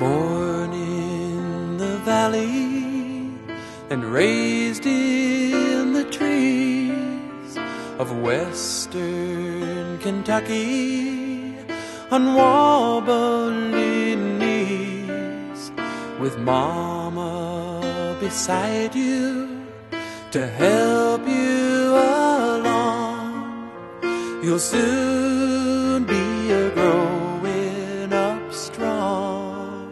Born in the valley and raised in the trees of western Kentucky, on wobbly knees, with mama beside you to help you along. You'll soon be a growing up strong.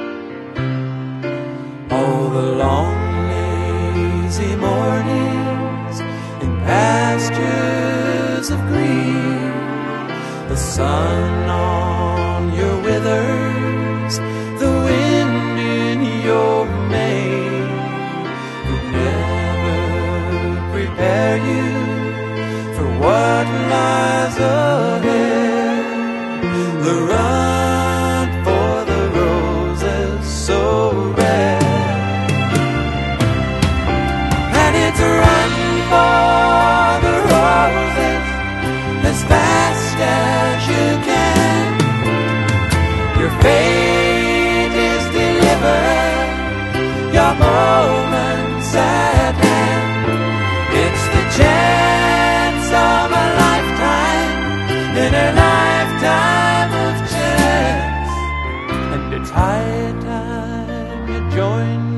All the long lazy mornings in pastures of green, the sun on your withers, the wind in your mane, could never prepare you for what lies ahead. The run for the roses so red, and it's a run for the roses as fast as you can. Your fate is delivered, your moment's at hand. It's the chance of a lifetime, in a lifetime of chance. And it's high time you join